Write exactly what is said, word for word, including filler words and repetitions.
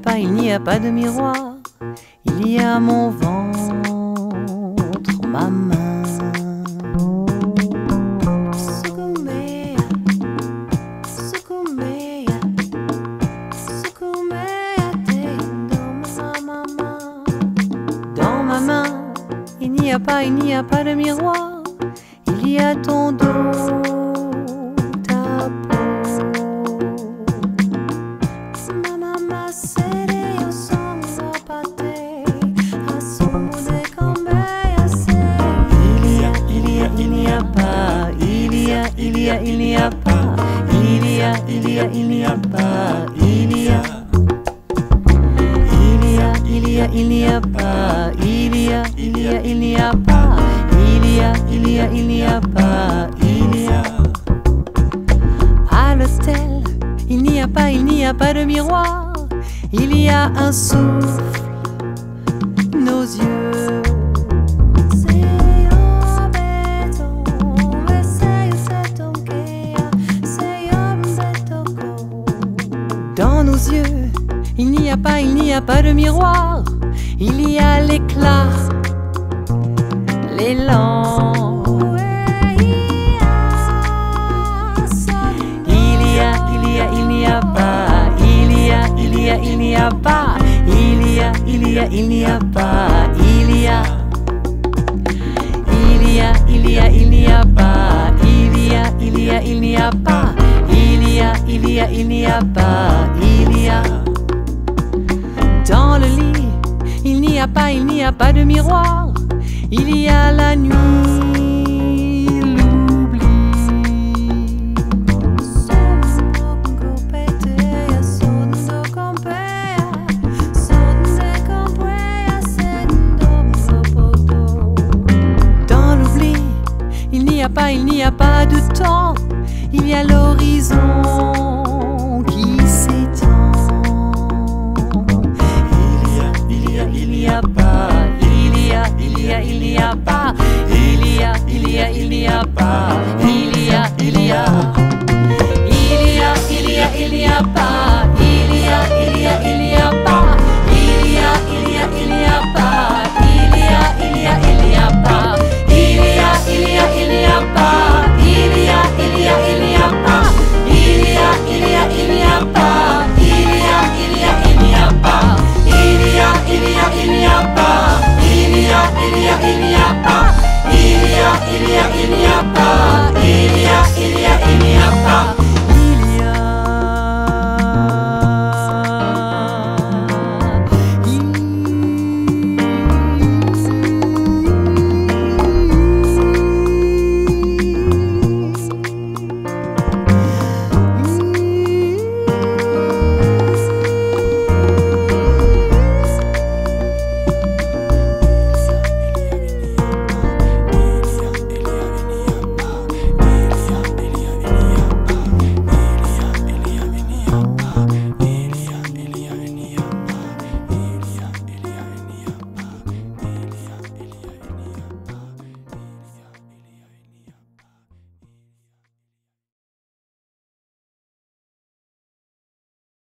pas, il n'y a pas de miroir. Il y a mon ventre, ma main. Dans ma main, il n'y a pas, il n'y a pas de miroir. Il y a ton dos, ta peau. Il n'y a pas, il y a, il y a, il n'y a pas, il y a, il y a, il n'y a pas, il y a, il y a, il y a, il n'y a pas, il y a, il y a, il n'y a pas, il y a, il y a, il n'y a pas, il y a. À l'hôtel, il n'y a pas, il n'y a pas de miroir, il y a un souffle, nos yeux. Dans nos yeux, il n'y a pas, il n'y a pas de miroir. Il y a l'éclat, l'élan. Il y a, il y a, il n'y a pas. Il y a, il y a, il n'y a pas. Il y a, il y a, il n'y a pas. Il y a, il y a, il y a, il n'y a pas. Il y a, il y a, il n'y a pas. Il y a, il y a, il n'y a pas, il y a. Dans le lit, il n'y a pas, il n'y a pas de miroir. Il y a la nuit, l'oubli. Dans l'oubli, il n'y a pas, il n'y a pas de temps. Il y a l'horizon qui s'étend. Il y a, il y a, il n'y a pas. Il y a, il y a, il n'y a pas. Il y a, il y a, il n'y a pas. Il y a, il y a. Il y a, il y a, il n'y a pas.